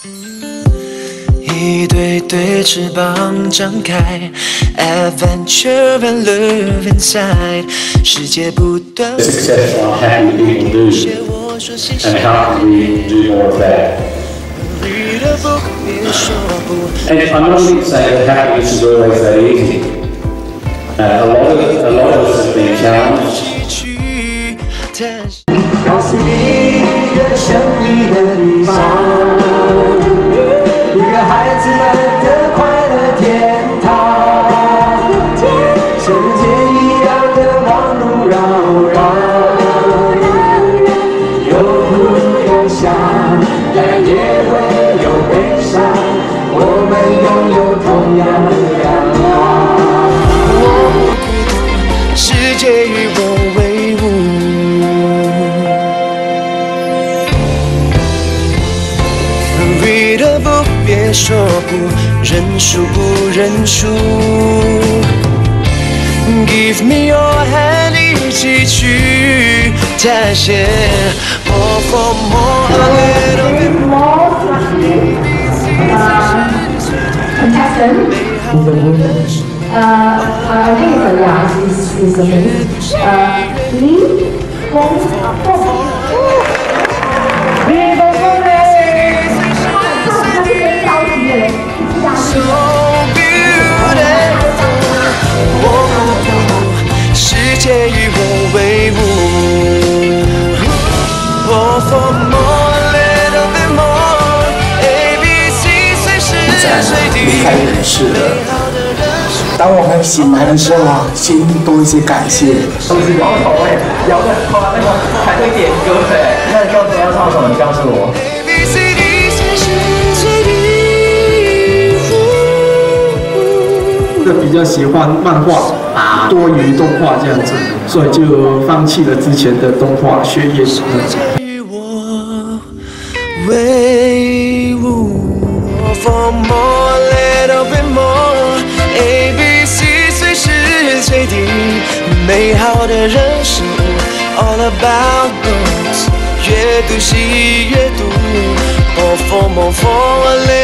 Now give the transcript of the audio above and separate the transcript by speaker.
Speaker 1: 一对对翅膀张开 ，Adventure and love inside， 世界不断。
Speaker 2: Successful, happy people do, and how can we do more of that? And I'm not going to say that happiness is always that easy. A lot of us have been challenged.
Speaker 3: 告诉你一个神秘的地方，一个孩子们的快乐天堂，世界一样的忙碌扰攘，有哭有笑，但也会有悲伤，我们拥有同样的阳光。
Speaker 1: 我不孤独，世界与我为伍。 Read a book， 别说不认输，不认输。Give me your hand， 一起去探险。More for more， a little bit more。
Speaker 4: Contestant. I think it's a yeah, it's a miss. Lee Hong Hong.
Speaker 1: 世界与我为伍。Oh for more, little bit more, A B C 随时随地。
Speaker 5: 离开人世了。当我们醒来的时候啊，心多一些感谢。
Speaker 6: 都是摇头哎，摇的那个还会点歌哎，那歌词要唱什么？你告诉我。
Speaker 5: 比较喜欢漫画多于动画这样子，所以就放弃了之前的动画学业。
Speaker 1: 与我为伍 ，For more, little bit more, A B C 随时随地，美好的人事物 ，All about books， 阅读喜阅读 ，Oh for more, for a little。